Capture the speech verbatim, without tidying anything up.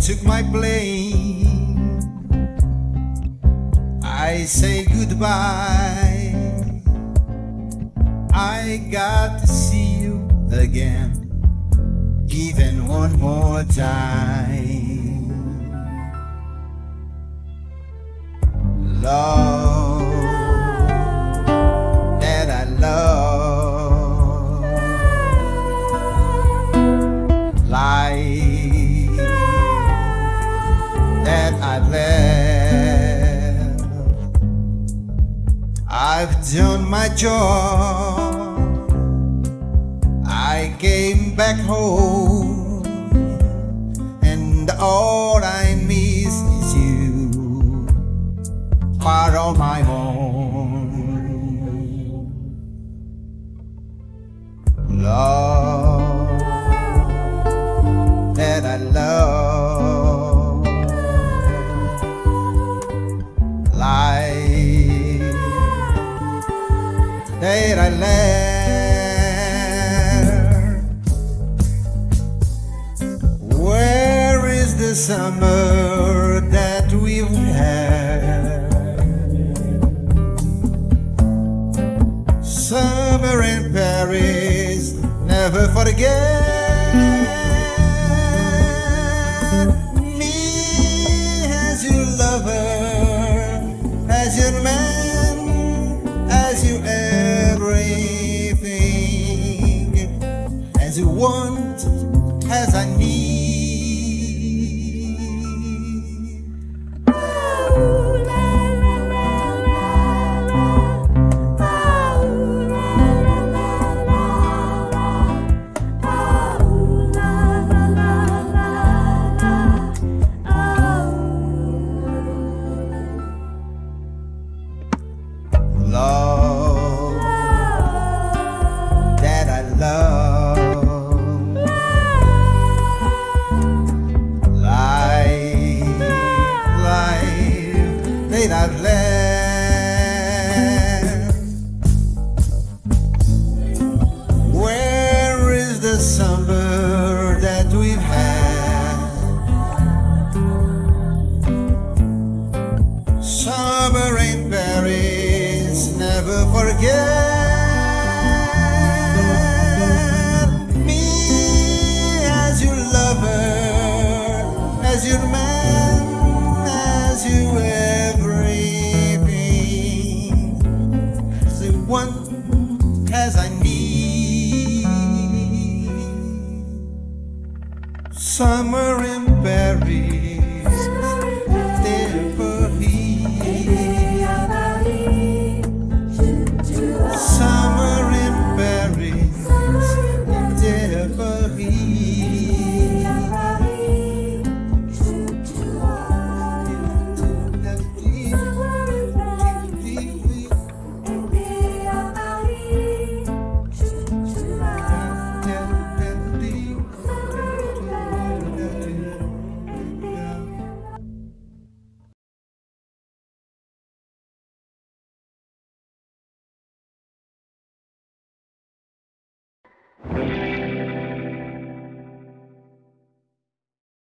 took my plane. I say goodbye. I got to see you again, even one more time. Love that I love, life that I've left. I've done my job, I came back home, and all I miss is you, part of my home. Love that I love, life that I left. Where is the summer that we've had? Summer in Paris, never forget. Me as your lover, as your man, as your everything, as you want, as I need. Love that I love, life, life that I've left. Where is the summer that we've had? Summer in Paris, never forget. Me as your lover, as your man, as you everything, as the one as I need. Summer in Paris, there Summer in Paris, there Thank you.